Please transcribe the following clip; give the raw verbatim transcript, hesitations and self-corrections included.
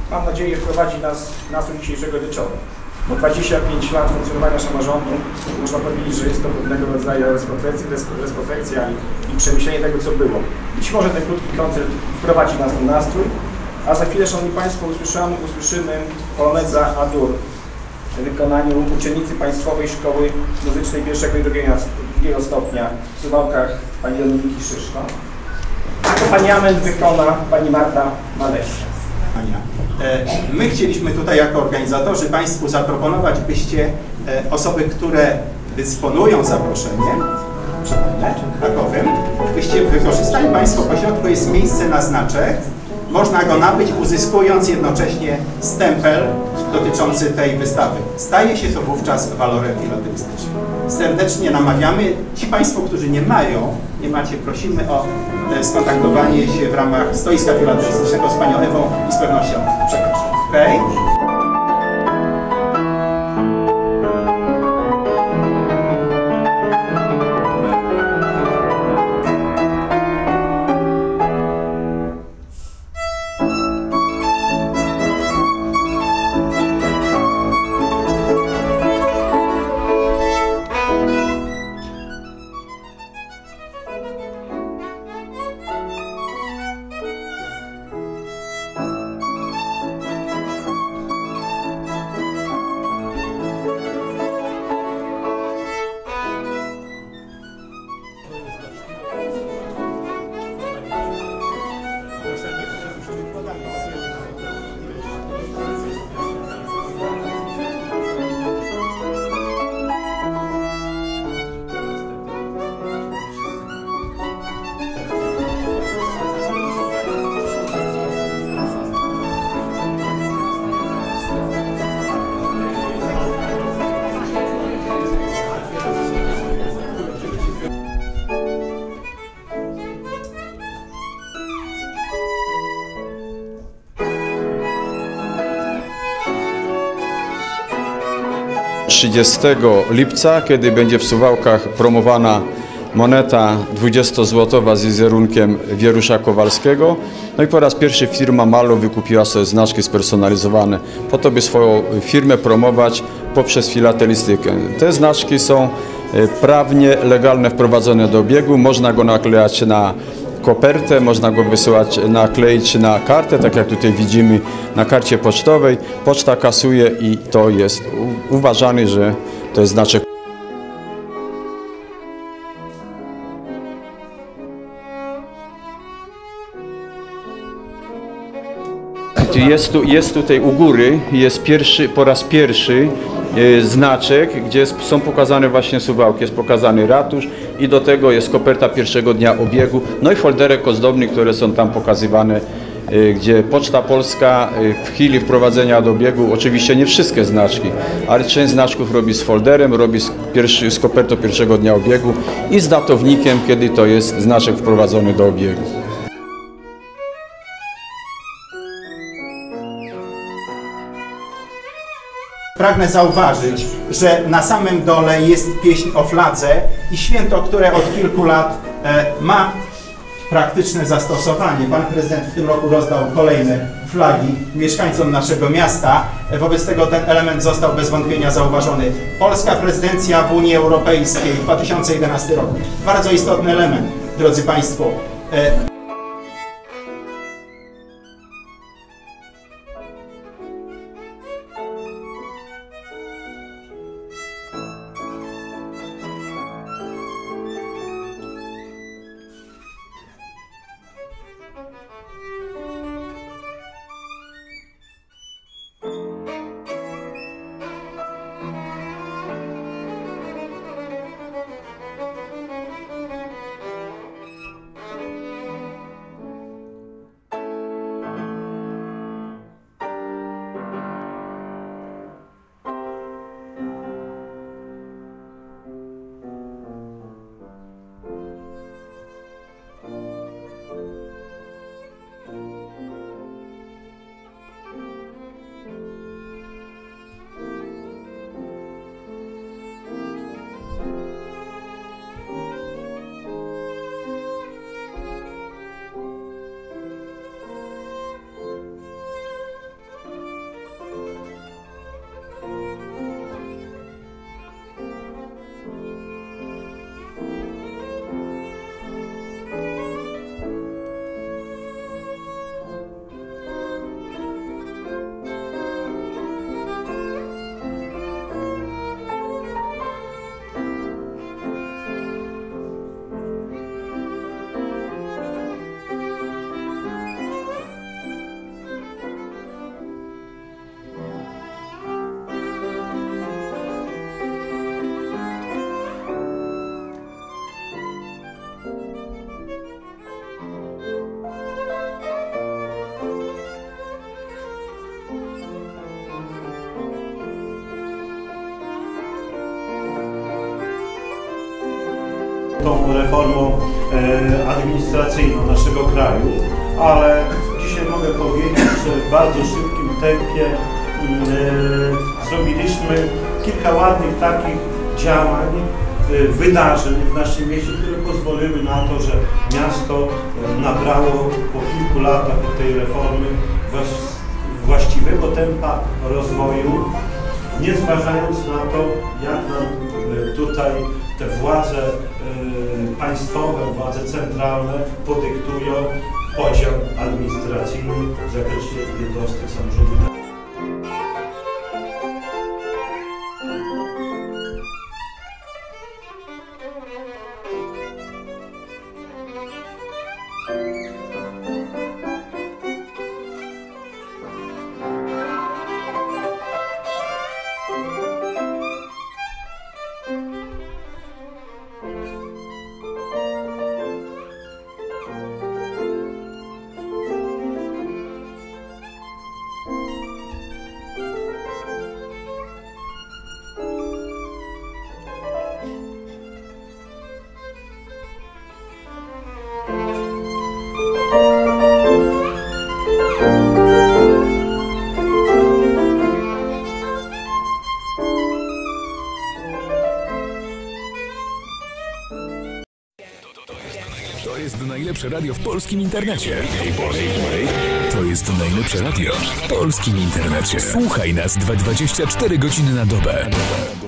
mam nadzieję, prowadzi nas nasu dzisiejszego wieczoru. Bo dwadzieścia pięć lat funkcjonowania samorządu, można powiedzieć, że jest to pewnego rodzaju retrospekcja i, i przemyślenie tego, co było. Być może ten krótki koncert wprowadzi nas w nastrój, a za chwilę, Szanowni Państwo, usłyszymy, usłyszymy Poloneza A-dur w wykonaniu uczennicy Państwowej Szkoły Muzycznej pierwszego i drugiego stopnia w Suwałkach pani Dominiki Szyszko. Akompaniament wykona pani Marta Maleska. My chcieliśmy tutaj jako organizatorzy Państwu zaproponować, byście osoby, które dysponują zaproszeniem, przypomnę, takowym, byście wykorzystali Państwo, po środku jest miejsce na znaczek, można go nabyć, uzyskując jednocześnie stempel dotyczący tej wystawy. Staje się to wówczas walorem filatelistycznym. Serdecznie namawiamy. Ci Państwo, którzy nie mają, nie macie, prosimy o skontaktowanie się w ramach stoiska filatelistycznego z Panią Ewą i z pewnością przekażę. Okay? trzydziestego lipca, kiedy będzie w Suwałkach promowana moneta dwudziestozłotowa z wizerunkiem Wierusza Kowalskiego. No i po raz pierwszy firma Malo wykupiła sobie znaczki spersonalizowane po to, by swoją firmę promować poprzez filatelistykę. Te znaczki są prawnie legalne, wprowadzone do obiegu. Można go naklejać na kopertę, można go wysyłać, nakleić na kartę, tak jak tutaj widzimy na karcie pocztowej. Poczta kasuje i to jest uważany, że to jest znaczek. Jest, tu, jest tutaj u góry, jest pierwszy, po raz pierwszy e, znaczek, gdzie są pokazane właśnie Suwałki, jest pokazany ratusz i do tego jest koperta pierwszego dnia obiegu, no i folderek ozdobny, które są tam pokazywane, e, gdzie Poczta Polska e, w chwili wprowadzenia do obiegu, oczywiście nie wszystkie znaczki, ale część znaczków robi z folderem, robi z, pierwszy, z kopertą pierwszego dnia obiegu i z datownikiem, kiedy to jest znaczek wprowadzony do obiegu. Pragnę zauważyć, że na samym dole jest pieśń o fladze i święto, które od kilku lat e, ma praktyczne zastosowanie. Pan prezydent w tym roku rozdał kolejne flagi mieszkańcom naszego miasta. Wobec tego ten element został bez wątpienia zauważony. Polska prezydencja w Unii Europejskiej dwa tysiące jedenasty rok. Bardzo istotny element, drodzy Państwo. E, tą reformą administracyjną naszego kraju, ale dzisiaj mogę powiedzieć, że w bardzo szybkim tempie zrobiliśmy kilka ładnych takich działań, wydarzeń w naszym mieście, które pozwoliły na to, że miasto nabrało po kilku latach tej reformy właściwego tempa rozwoju, nie zważając na to, jak nam tutaj te władze państwowe, władze centralne podyktują podział administracyjny w zakresie jednostek samorządu. To jest najlepsze radio w polskim internecie. To jest najlepsze radio w polskim internecie. Słuchaj nas dwadzieścia cztery godziny na dobę.